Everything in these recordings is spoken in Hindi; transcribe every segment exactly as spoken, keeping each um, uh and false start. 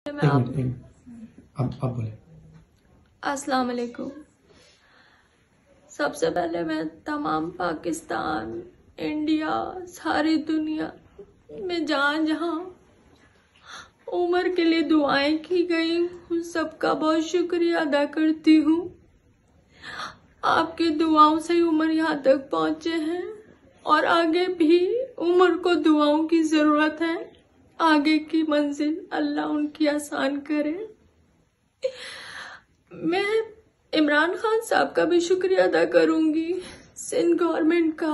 आप अब अब बोले। अस्सलाम वालेकुम। सबसे पहले मैं तमाम पाकिस्तान, इंडिया, सारी दुनिया में जहाँ जहाँ उमर के लिए दुआएं की गई उन सबका बहुत शुक्रिया अदा करती हूँ। आपकी दुआओं से उमर यहाँ तक पहुँचे हैं और आगे भी उमर को दुआओं की ज़रूरत है। आगे की मंजिल अल्लाह उनकी आसान करे। मैं इमरान खान साहब का भी शुक्रिया अदा करूंगी, सिंध गवर्नमेंट का,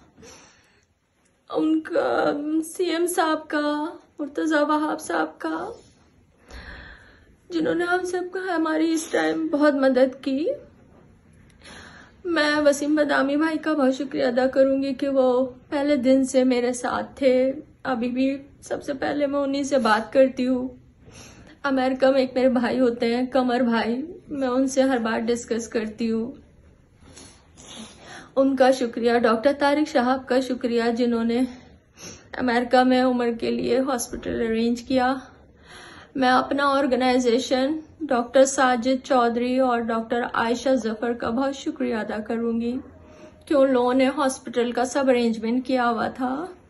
उनका सीएम साहब का, मुर्तजा वहाब साहब का, जिन्होंने हम सबका हमारी इस टाइम बहुत मदद की। मैं वसीम बदामी भाई का बहुत शुक्रिया अदा करूंगी कि वो पहले दिन से मेरे साथ थे। अभी भी सबसे पहले मैं उन्हीं से बात करती हूँ। अमेरिका में एक मेरे भाई होते हैं, कमर भाई, मैं उनसे हर बार डिस्कस करती हूँ। उनका शुक्रिया। डॉक्टर तारिक साहब का शुक्रिया, जिन्होंने अमेरिका में उमर के लिए हॉस्पिटल अरेंज किया। मैं अपना ऑर्गेनाइजेशन डॉक्टर साजिद चौधरी और डॉक्टर आयशा जफर का बहुत शुक्रिया अदा करूंगी कि उन लोगों ने हॉस्पिटल का सब अरेंजमेंट किया हुआ था।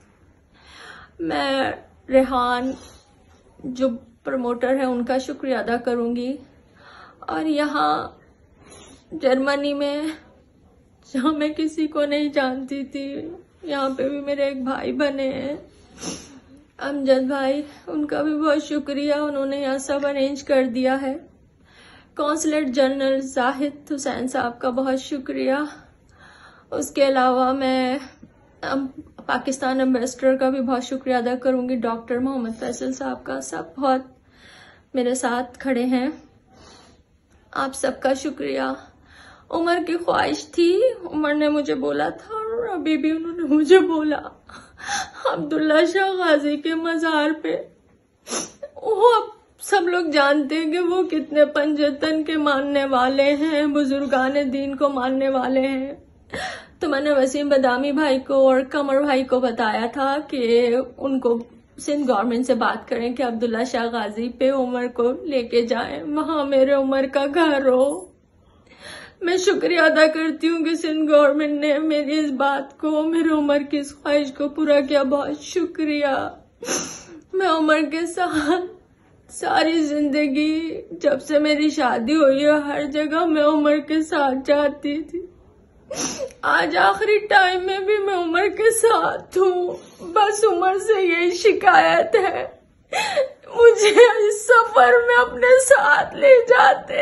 मैं रेहान जो प्रमोटर है उनका शुक्रिया अदा करूंगी। और यहाँ जर्मनी में जहाँ मैं किसी को नहीं जानती थी, यहाँ पे भी मेरे एक भाई बने हैं, अमजद भाई, उनका भी बहुत शुक्रिया। उन्होंने यहाँ सब अरेंज कर दिया है। कौंसलेट जनरल जाहिद हुसैन साहब का बहुत शुक्रिया। उसके अलावा मैं पाकिस्तान एम्बेसडर का भी बहुत शुक्रिया अदा करूंगी, डॉक्टर मोहम्मद फैसल साहब का। सब बहुत मेरे साथ खड़े हैं। आप सबका शुक्रिया। उमर की ख्वाहिश थी, उमर ने मुझे बोला था और अभी भी उन्होंने मुझे बोला, अब्दुल्ला शाह गाजी के मजार पे, वो अब सब लोग जानते हैं कि वो कितने पंजतन के मानने वाले हैं, बुजुर्गाने दीन को मानने वाले हैं। तो मैंने वसीम बदामी भाई को और कमर भाई को बताया था कि उनको सिंध गवर्नमेंट से बात करें कि अब्दुल्ला शाह गाजी पे उमर को लेके जाएं, वहां मेरे उमर का घर हो। मैं शुक्रिया अदा करती हूँ कि सिंध गवर्नमेंट ने मेरी इस बात को, मेरे उमर की इस ख्वाहिश को पूरा किया। बहुत शुक्रिया। मैं उमर के साथ सारी जिंदगी, जब से मेरी शादी हुई है, हर जगह मैं उमर के साथ जाती थी। आज आखिरी टाइम में भी मैं उमर के साथ हूँ। बस उमर से यही शिकायत है, मुझे इस सफर में अपने साथ ले जाते,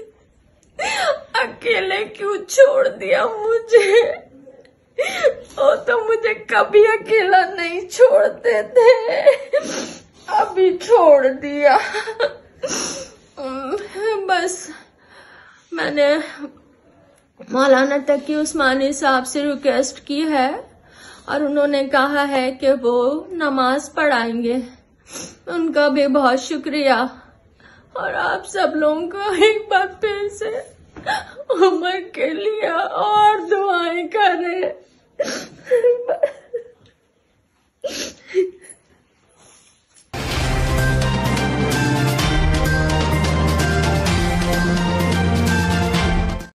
अकेले क्यों छोड़ दिया मुझे। वो तो मुझे कभी अकेला नहीं छोड़ते थे, अभी छोड़ दिया। बस मैंने मौलाना तकी उस्मानी साहब से रिक्वेस्ट की है और उन्होंने कहा है कि वो नमाज पढ़ाएंगे। उनका भी बहुत शुक्रिया। और आप सब लोगों को एक बार फिर से उमर के लिए और दुआएं